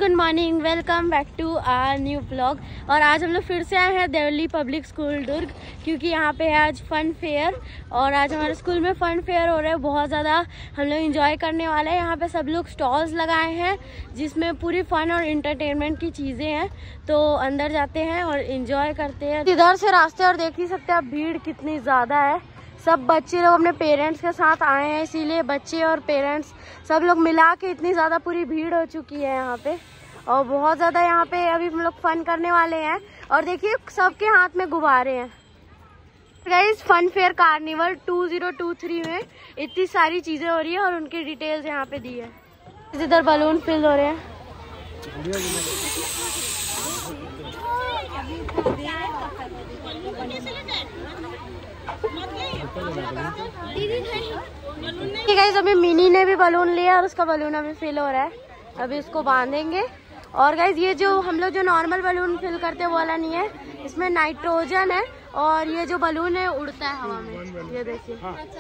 Good morning, welcome back to our new blog. और आज हम लोग फिर से आए हैं दिल्ली पब्लिक स्कूल दुर्ग, क्योंकि यहाँ पे है आज फन फेयर। और आज हमारे स्कूल में फन फेयर हो रहा है, बहुत ज़्यादा हम लोग इंजॉय करने वाले हैं। यहाँ पे सब लोग स्टॉल्स लगाए हैं जिसमें पूरी फन और इंटरटेनमेंट की चीज़ें हैं। तो अंदर जाते हैं और इंजॉय करते हैं। इधर से रास्ते और देख ही सकते हैं आप, भीड़ कितनी ज़्यादा है। सब बच्चे लोग अपने पेरेंट्स के साथ आए हैं, इसीलिए बच्चे और पेरेंट्स सब लोग मिला के इतनी ज़्यादा पूरी भीड़ हो चुकी है यहाँ पे। और बहुत ज़्यादा यहाँ पे अभी हम लोग फन करने वाले हैं। और देखिए सबके हाथ में गुब्बारे हैं। गाइस फन फेयर कार्निवल 2023 में इतनी सारी चीज़ें हो रही है और उनकी डिटेल्स यहाँ पे दी है। इधर बलून फिल हो रहे हैं। गाइस अभी मिनी ने भी बलून लिया और उसका बलून अभी फिल हो रहा है, अभी इसको बांधेंगे। और गाइस ये जो हम लोग जो नॉर्मल बलून फिल करते हैं वो वाला नहीं है, इसमें नाइट्रोजन है। और ये जो बलून है उड़ता है हवा में, ये देखिए।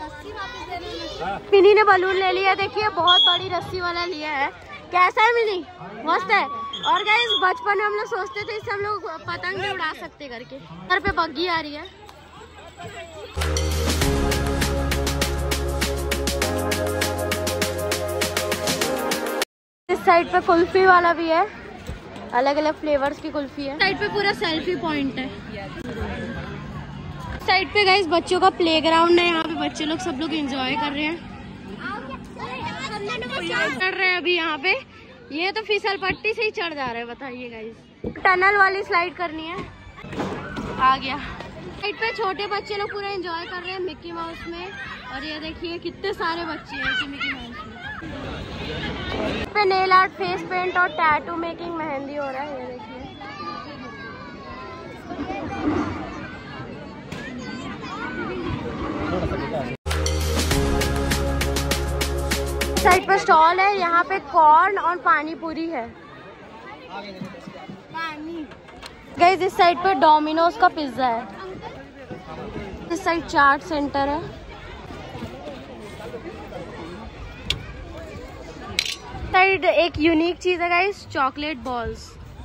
मिनी ने बलून ले लिया, देखिए बहुत बड़ी रस्सी वाला लिया है। कैसा है मिनी? मस्त है। और गाइस बचपन में हम लोग सोचते थे इससे हम लोग पतंग भी उड़ा सकते करके। घर पे बग्गी आ रही है। इस साइड पे कुल्फी वाला भी है, अलग अलग फ्लेवर्स की कुल्फी है। साइड पे पूरा सेल्फी पॉइंट है। साइड पे गाइस बच्चों का प्लेग्राउंड है, यहाँ पे बच्चे लोग सब लोग एंजॉय कर रहे हैं। चढ़ रहे हैं अभी यहाँ पे, ये तो फिसल पट्टी से ही चढ़ जा रहे हैं। बताइए गाइस, टनल वाली स्लाइड करनी है। आ गया। साइड पे छोटे बच्चे लोग पूरा एंजॉय कर रहे हैं मिक्की माउस में। और ये देखिए कितने सारे बच्चे हैं मिक्की माउस में। पे नेल आर्ट, फेस पेंट और टैटू मेकिंग, मेहंदी हो रहा है। ये देखिए साइड पे स्टॉल है, यहाँ पे कॉर्न और पानी पूरी है। गाइस इस साइड पे डोमिनोज का पिज्जा है। इस साइड चाट सेंटर है। साइड एक यूनिक चीज है गाइस, चॉकलेट बॉल्स।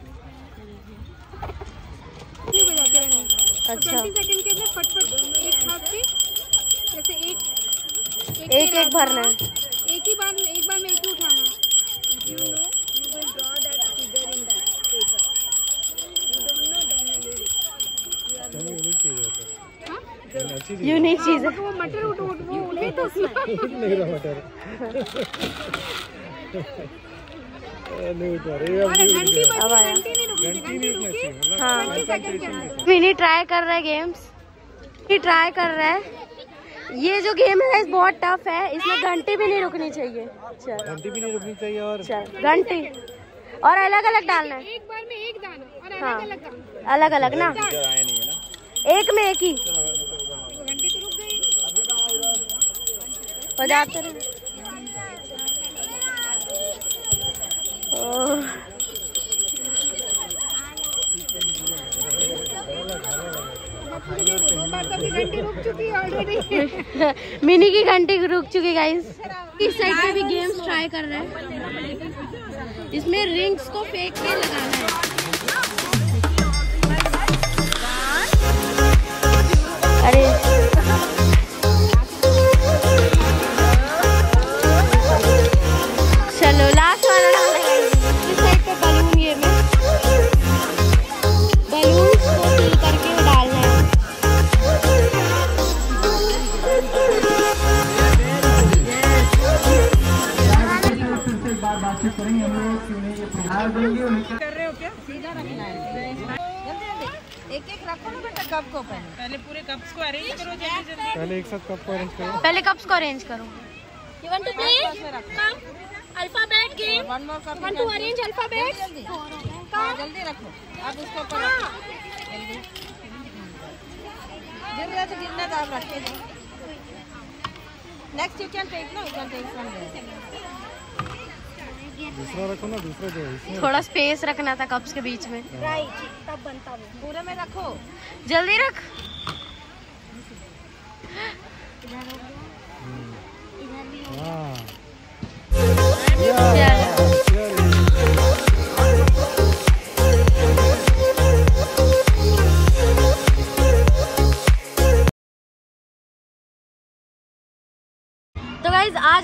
अच्छा, 20 सेकंड के लिए फटफट एक हाथ पे जैसे एक भरना है। एक बार में एक ही उठाना। You know, you will draw that figure in that paper. You don't know then you will. Unique चीज है। यूनिक चीज है। वो मटर वो उठे तो नहीं रहा मटर। अब आया। हाँ, मिनी ट्राई कर रहा है गेम्स। ट्राई कर रहा है। ये जो गेम है बहुत टफ है, इसमें घंटी भी नहीं रुकनी चाहिए। घंटी भी नहीं रुकनी चाहिए और घंटी और अलग अलग डालना है। एक बार में एक दाना और हाँ, अलग अलग ना, एक में एक ही घंटी तो रुक गई। हो जाते रहे। मिनी की घंटी रुक चुकी गाइस। इस साइड पे भी गेम्स ट्राई कर रहे हैं। इसमें रिंग्स को फेंक के लगाना है। अरे चलो लास्ट वाला लगाएंगे। इस साइड पे बलून गेम है, बलून को फिल करके डालना है। कर रहे हो क्या? सीधा रखना है। जल्दी एक रखो ना बेटा, कप को पहले पूरे कप्स को अरेंज करो जल्दी। पहले एक साथ कप को अरेंज करो। पहले कप्स को अरेंज करो। You want to play? Come. Alphabet game. One more cup. Want to arrange alphabet? जल्दी रखो। अब उसको ऊपर रखो। जल्दी। गिर रहा तो गिरना तो आप रखे दो। Next you can take no, you can take from there. दूसरा रखो ना, दूसरा जो है थोड़ा स्पेस रखना था कप्स के बीच में। राइट, तब बनता वो। पूरे में रखो, जल्दी रख।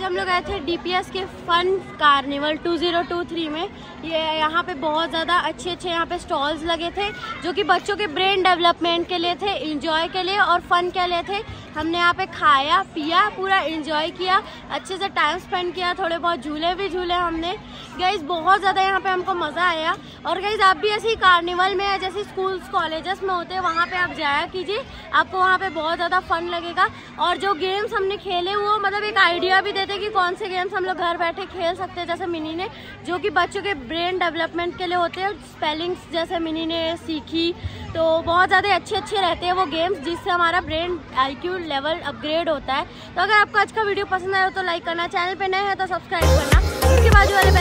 हम लोग आए थे DPS के फन कार्निवल 2023 में। ये यहाँ पे बहुत ज़्यादा अच्छे यहाँ पे स्टॉल्स लगे थे जो कि बच्चों के ब्रेन डेवलपमेंट के लिए थे, इंजॉय के लिए और फन के लिए थे। हमने यहाँ पे खाया पिया, पूरा इंजॉय किया, अच्छे से टाइम स्पेंड किया, थोड़े बहुत झूले भी झूले हमने। गाइज बहुत ज़्यादा यहाँ पे हमको मज़ा आया। और गाइज आप भी ऐसे ही कार्निवल में जैसे स्कूल्स कॉलेजेस में होते हैं वहाँ पे आप जाया कीजिए, आपको वहाँ पे बहुत ज़्यादा फन लगेगा। और जो गेम्स हमने खेले वो मतलब एक आइडिया भी देते कि कौन से गेम्स हम लोग घर बैठे खेल सकते हैं, जैसे मिनी ने जो कि बच्चों के ब्रेन डेवलपमेंट के लिए होते हैं, स्पेलिंग्स जैसे मिनी ने सीखी, तो बहुत ज़्यादा अच्छे रहते हैं वो गेम्स जिससे हमारा ब्रेन IQ लेवल अपग्रेड होता है। तो अगर आपको आज का वीडियो पसंद आया हो तो लाइक करना, चैनल पे नए हैं तो सब्सक्राइब करना, उसके बाजू वाले